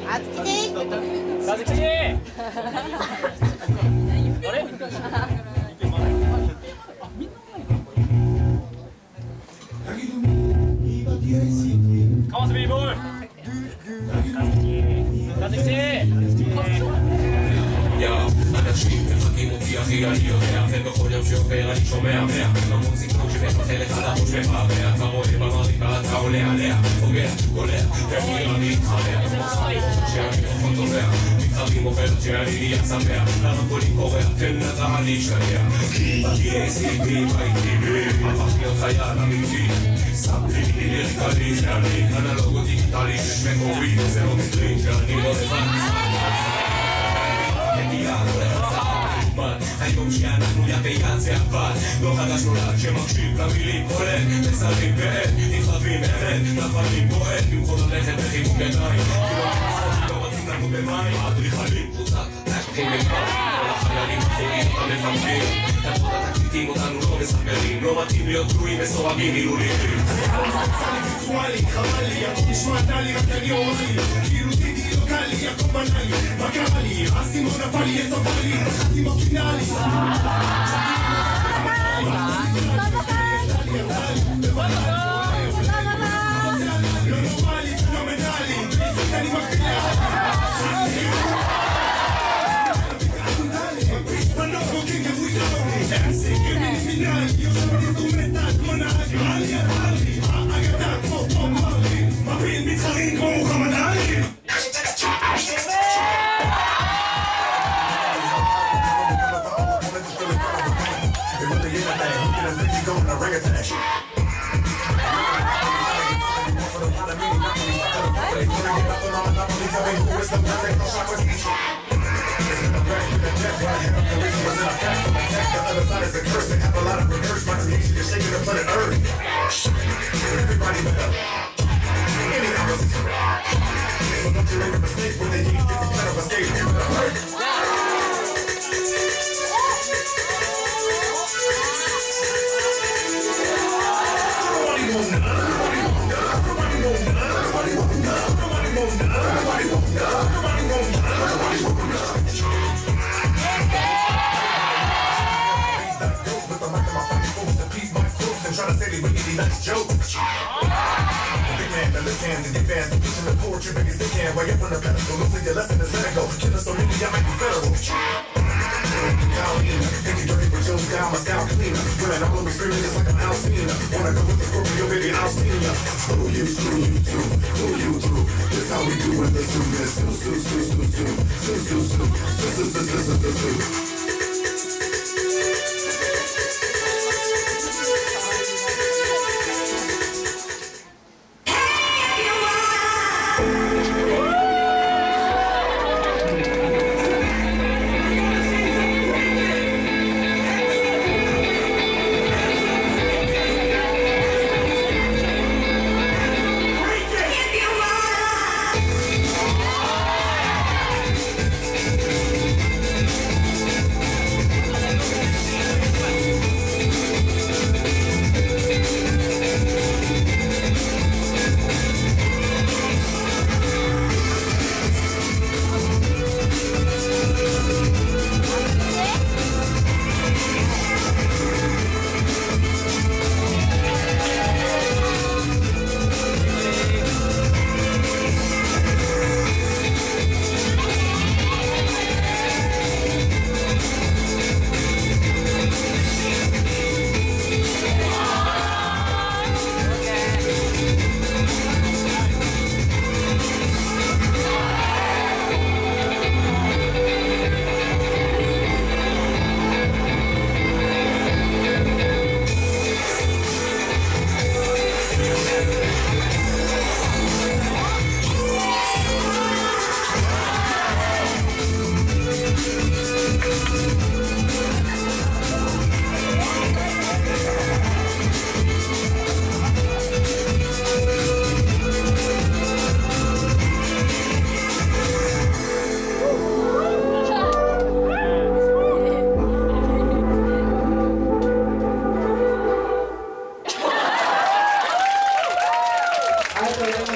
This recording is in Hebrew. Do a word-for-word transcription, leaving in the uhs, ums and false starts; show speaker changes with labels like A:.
A: あつきち
B: かずきちあれかわすビーボーイかずきち
C: אנשים מחכים אותי אחי אני יודע ובכל יום שעובר אני שומע מאה המון סיפור שמחלק על הראש מבעבע אתה רואה במריקה אתה עולה עליה פוגע, קולע, תפיר אני מתחרע שאני פחות טובע מתחרים עוברת שאני נהיה שמח למה קולי קורע תן נתן להשתגע כי ב-טי סי פי הייתי בי הפך להיות חייל אמיתי שמתי לי ליריקלי שאני אנלוג או דיגיטלי יש מקורי זה לא מקרי שאני לא לבד היום שאנחנו יד ביד זה עבד לא חדש נולד שמקשיב למילים קולט מסרים ועד נתחבים אמת נפלים פועד במקום ללכת בחיבוק ידיים לא רוצים לנו במים אדריכלים קבוצת תקחים במים כל החיילים החולים אותם מפמדים כתבות התקליטים אותנו לא מספרים לא מתאים להיות תלויים מסורגים מילוליים ויצואלי חבל לי הכל נשמעת לי רק אני עורכי כאילו דידי לא קל לי הכל בנאלי מה קרה לי? הסימון נפל לי יסופר לי חצי מפינה לי לא נורמלי, פנומנלי אני מקבילה בנות רוקינג ובוידות אנסי כמינימינל יושב אינסטרומנטל כמו נהג רלי הרלי האגדה כמו פופ מרלי מפיל מתחרים כמו מוחמד עלי Everybody better. Anyhow, so don't you make a mistake when they use different kind of escape. Trying to say they really nice joke. Big man, the left hands in your fast. Teaching the poetry, big as they can. Way up on the pedestal. Don't say your lesson is let it go. Killing so many, I might be federal. Colleen, think you dirty, but Joe's down, my style cleaner. Women all over screaming just like I'm Alcina. Wanna go with the Scorpio, baby, I'll see ya. Screw you, screw you too, screw you through. This how we do in the zoo. This zoo, zoo, zoo, zoo, zoo, zoo, zoo, zoo, zoo, zoo, zoo, zoo, zoo, zoo.